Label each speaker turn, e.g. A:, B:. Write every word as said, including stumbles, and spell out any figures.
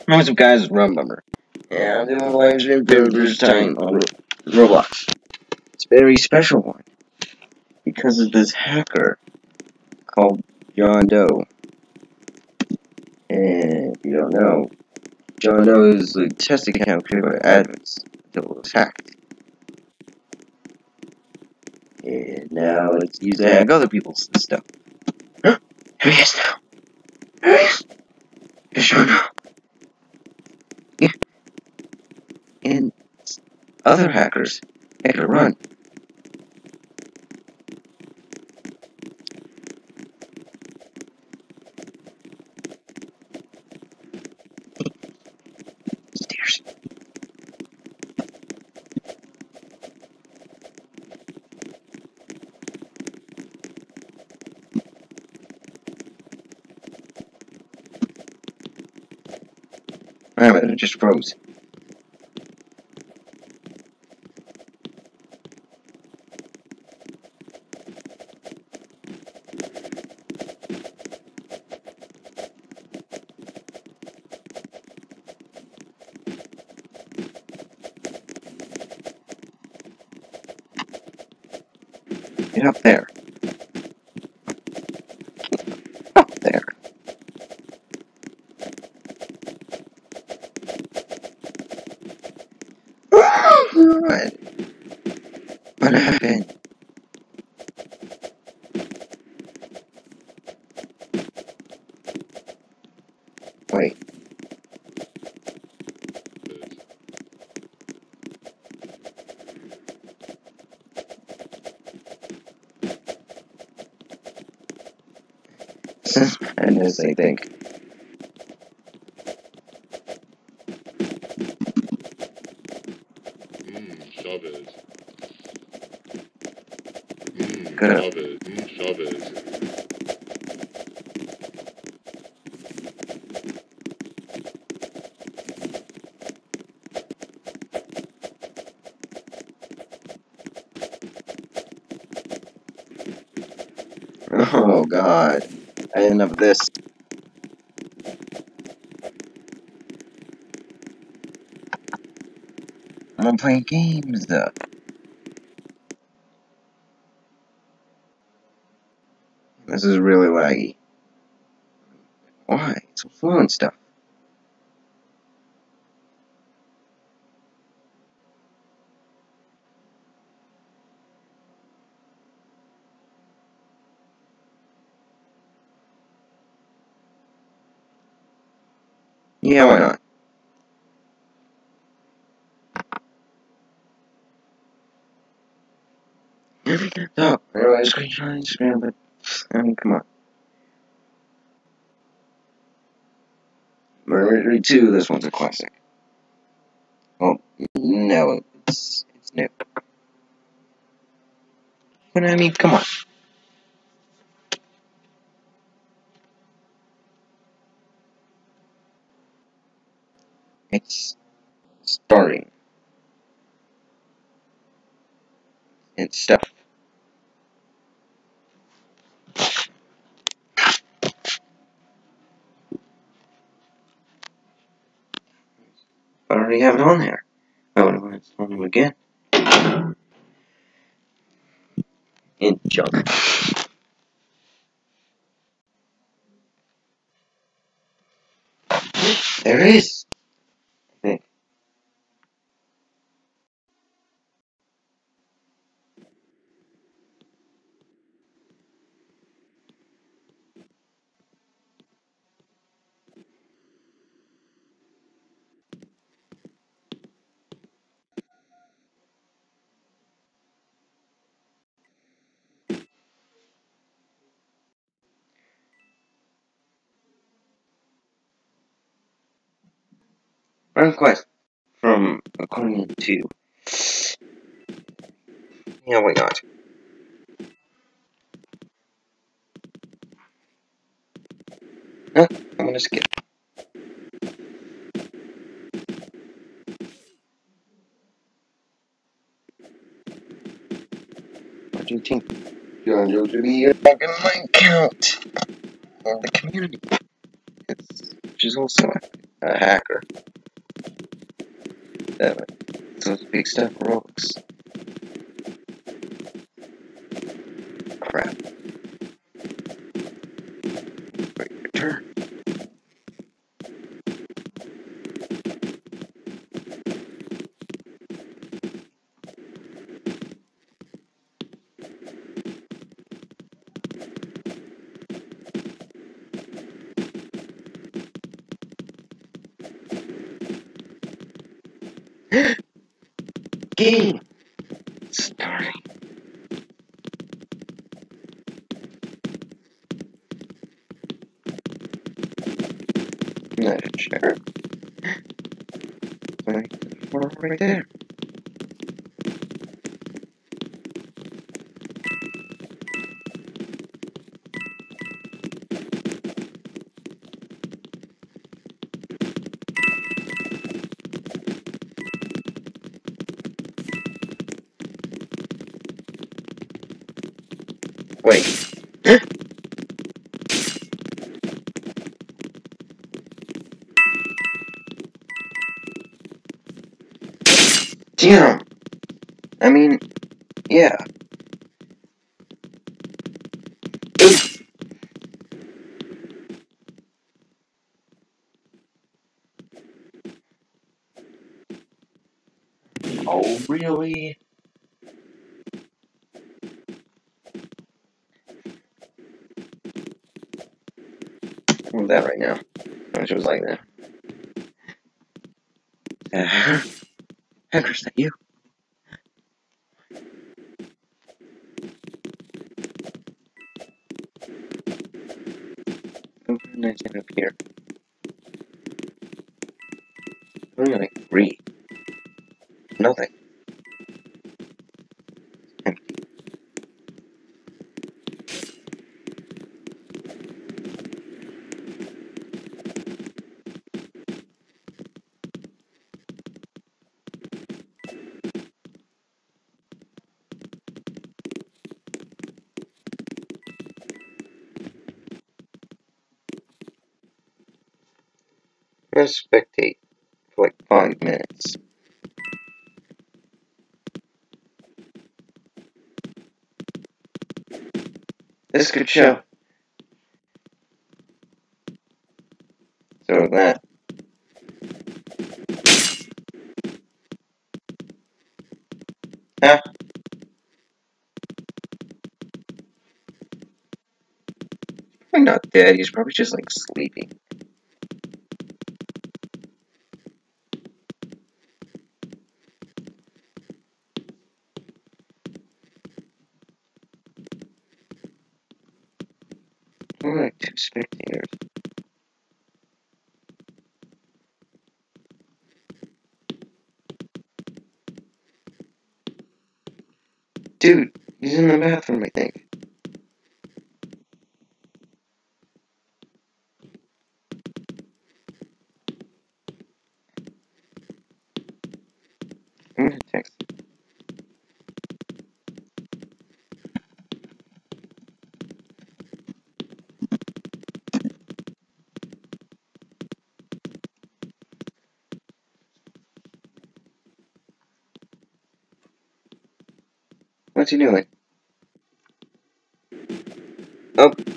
A: What's up, guys? It's rumbummer, and I'm doing a live stream for the first time on Ro Roblox. It's a very special one because of this hacker called John Doe. And if you don't know, John Doe is a test account created by admins until it was hacked. And now it's used to hack other people's stuff. Huh? Here he is now. Here he is. It's John Doe. Yeah. And other hackers had to run. Stairs. Wait a minute, it just froze. Get up there. Up there. What? What happened? Wait. This is madness, I think.
B: Mmm, shove it. Mmm,
A: Good.
B: shove it. Mmm, shove it.
A: Oh god. I didn't have this. I'm playing games though. This is really laggy. Why? It's so slow and stuff. Yeah, why not? No, I know I was screenshot on Instagram, but I mean, come on. Murder two, this one's a classic. Oh, no, it's, it's new. But I mean, come on. It's starting. It's stuff. I already have it on there. I would have installed them again. In junk. There it is. I think. Request from according to. Yeah, why not? Huh? I'm gonna skip. What do you think? John Joe to be back in my account in the community. It's, which is also a hacker. That was a big step for Roblox. Crap. Wait, return. Game starting. Not sure. Right, we're right there. Wait. Damn. I mean, yeah. Oh, really? I'm that right now. I wish it was like that. Uh, Hackers, that you? Nice thing up here. I'm gonna read. Nothing. Empty. I'm gonna spectate for like five minutes. This is a good show. So that. Huh? Probably not dead, he's probably just like sleeping. Only like two spectators. Dude, he's in the bathroom, I think. I'm gonna text him. What's he doing? Oh.